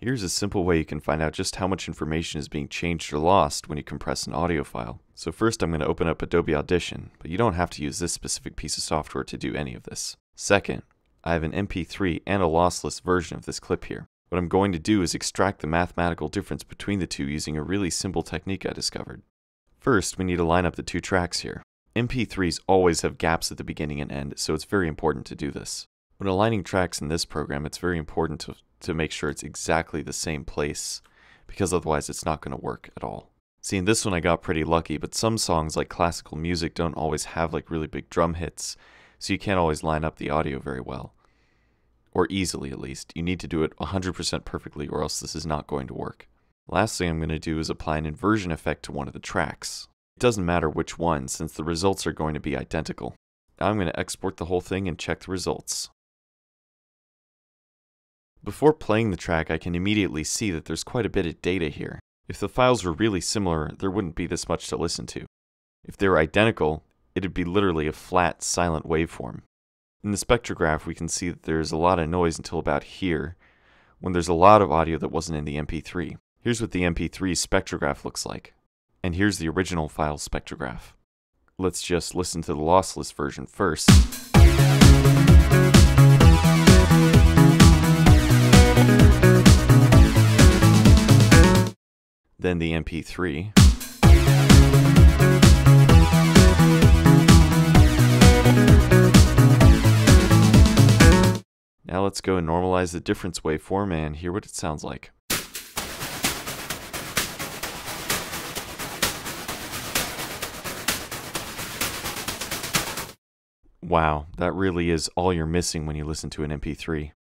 Here's a simple way you can find out just how much information is being changed or lost when you compress an audio file. So first I'm going to open up Adobe Audition, but you don't have to use this specific piece of software to do any of this. Second, I have an MP3 and a lossless version of this clip here. What I'm going to do is extract the mathematical difference between the two using a really simple technique I discovered. First, we need to line up the two tracks here. MP3s always have gaps at the beginning and end, so it's very important to do this. When aligning tracks in this program, it's very important to make sure it's exactly the same place, because otherwise it's not going to work at all. See, in this one I got pretty lucky, but some songs like classical music don't always have like really big drum hits, so you can't always line up the audio very well. Or easily at least. You need to do it 100% perfectly or else this is not going to work. Last thing I'm going to do is apply an inversion effect to one of the tracks. It doesn't matter which one since the results are going to be identical. Now I'm going to export the whole thing and check the results. Before playing the track, I can immediately see that there's quite a bit of data here. If the files were really similar, there wouldn't be this much to listen to. If they were identical, it'd be literally a flat, silent waveform. In the spectrograph, we can see that there's a lot of noise until about here, when there's a lot of audio that wasn't in the MP3. Here's what the MP3 spectrograph looks like. And here's the original file spectrograph. Let's just listen to the lossless version first. Then the MP3. Now let's go and normalize the difference waveform and hear what it sounds like. Wow, that really is all you're missing when you listen to an MP3.